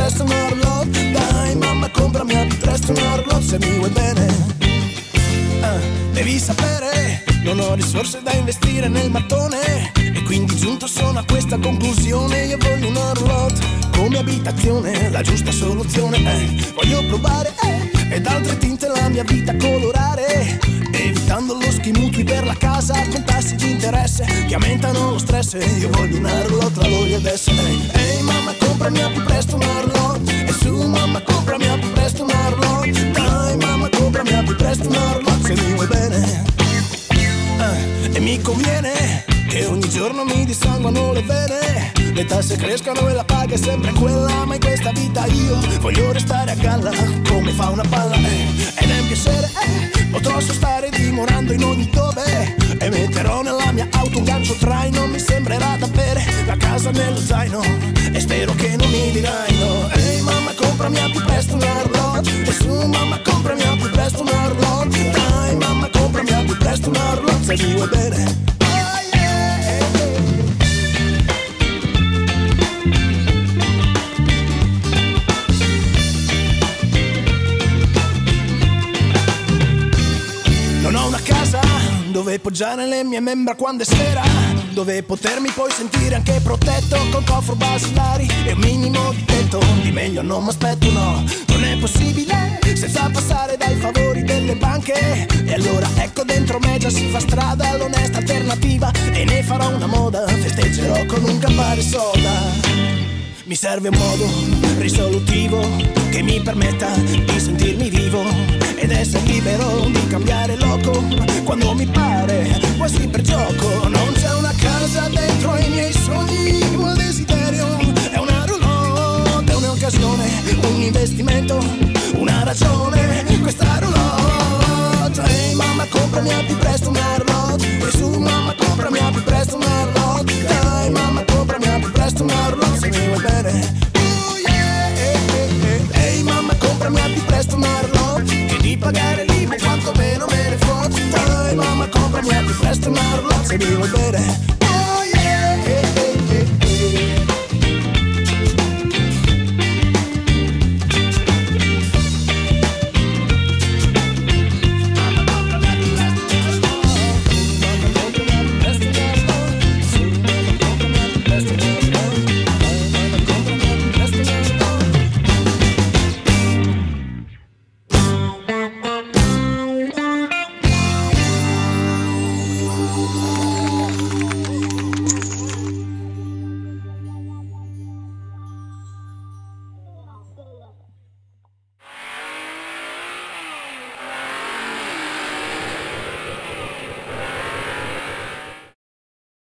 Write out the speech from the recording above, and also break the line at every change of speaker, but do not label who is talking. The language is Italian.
presto un orologio. Dai mamma comprami più presto un orologio se mi vuoi bene. Devi sapere, non ho risorse da investire nel mattone, e quindi giunto sono a questa conclusione. Io voglio un orologio come abitazione, la giusta soluzione. Voglio provare ed altre tinte la mia vita colorare, evitando lo schimutui per la casa con tassi di interesse che aumentano lo stress. Io voglio un orologio tra l'olio adesso. Ehi mamma comprami più presto un orologio, e su mamma comprami più presto un orologio. Dai mamma comprami più presto un orologio se mi vuoi bene. E mi conviene che ogni giorno mi dissanguano le vene, le tasse crescano e la paga è sempre quella, ma in questa vita io voglio restare a galla come fa una palla. Ed è un piacere, potrò stare dimorando in ogni dove, e metterò nella mia auto un gancio traino. Mi sembrerà d'avere la casa nello zaino, e spero che non mi dirai no. Ehi mamma comprami più presto un orologio, e su mamma comprami più presto un orologio. Dai mamma comprami più presto un orologio se mi vuoi bene. Non ho una casa dove poggiare le mie membra quando è sera, dove potermi poi sentire anche protetto con cofro basilari e un minimo di tetto. Di meglio non mi aspetto, no, non è possibile senza passare dai favori delle banche. E allora ecco dentro me già si fa strada l'onesta alternativa, e ne farò una moda, festeggerò con un campare soda. Mi serve un modo risolutivo che mi permetta di sentirmi vivo ed essere libero di cambiare loco quando mi pare, quasi per gioco. Non c'è una casa dentro ai miei sogni, ma il desiderio è una roulotte, è un'occasione, un investimento, una ragione, questa roulotte. Ehi mamma comprami più presto un orologio, e su mamma comprami più presto un orologio. Dai mamma comprami più presto un orologio se mi vuoi bene. Ehi mamma comprami più presto un orologio, che di pagare l'IMU quanto meno me ne foto. Dai mamma comprami più presto un orologio se mi vuoi bene.